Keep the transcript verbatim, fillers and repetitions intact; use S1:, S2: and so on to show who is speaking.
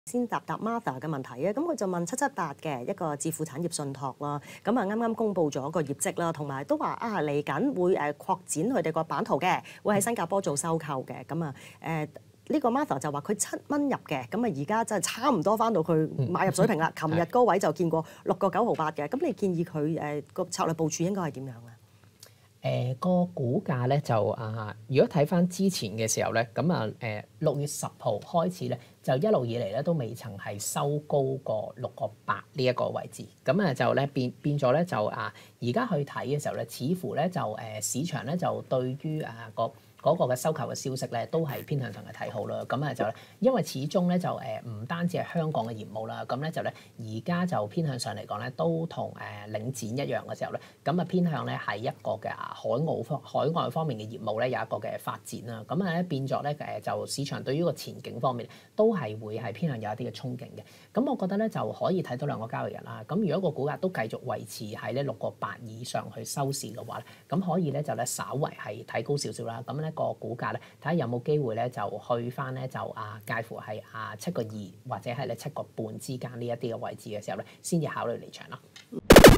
S1: 先答答 Martha 嘅問題啊，咁佢就問七七八嘅一個置富產業信託啦，咁啊啱啱公布咗個業績啦，同埋都話啊嚟緊會誒擴展佢哋個版圖嘅，會喺新加坡做收購嘅，咁啊誒。呢個 Martha 就話佢七蚊入嘅，咁啊而家真係差唔多翻到佢買入水平啦。琴日高位就見過六個九毫八嘅，咁你建議佢誒個策略部署應該係點樣啊？
S2: 誒、呃個股價咧就啊，如果睇翻之前嘅時候咧，咁啊誒六月十號開始咧，就一路以嚟咧都未曾係收高過六個八呢一個位置，咁啊就咧變變咗咧就啊，而家去睇嘅時候咧，似乎咧就誒、呃、市場咧就對於啊個嗰個嘅收購嘅消息咧，都係偏向上嘅睇好啦。咁啊就咧，因為始終咧就誒唔單止係香港嘅業務啦，咁咧就咧而家就偏向上嚟講咧，都同誒領展一樣嘅時候咧，咁啊偏向咧係一個嘅海外方海外方面嘅業務咧有一個嘅發展啦。咁啊咧變咗咧誒就市場對於個前景方面都係會係偏向有一啲嘅憧憬嘅。咁我覺得咧就可以睇到兩個交易日啦。咁如果個股價都繼續維持喺咧六個八以上去收市嘅話咧，咁可以咧就咧稍為係睇高少少啦。咁咧個股價咧睇下有冇機會咧就去翻咧就啊介乎係啊七個二或者係咧七個半之間呢一啲嘅位置嘅時候咧，先至考慮離場咯。